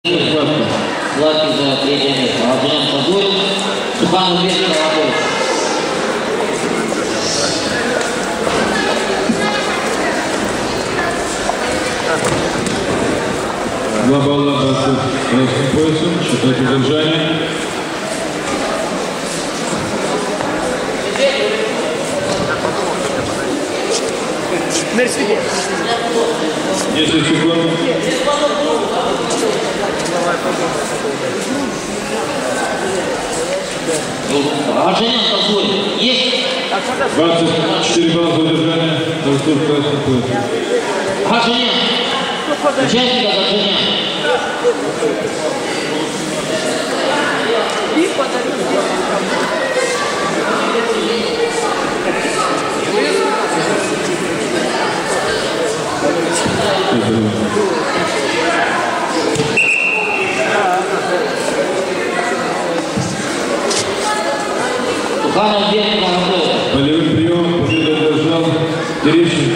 Сладкий за третье место. Алжирян Сазурин, Суханов Бек, Колобой. Два балла борцов с красным поясом, считать удержание. Мерседес. 10 секунд. Алжирян Сазурин. Есть? 24 балла за удержание борцов с красным поясом. Алжирян. Участник Алжирян. И подарил. Суханов Бек, Колобой. Болевым приемом победу одержал Терещенко.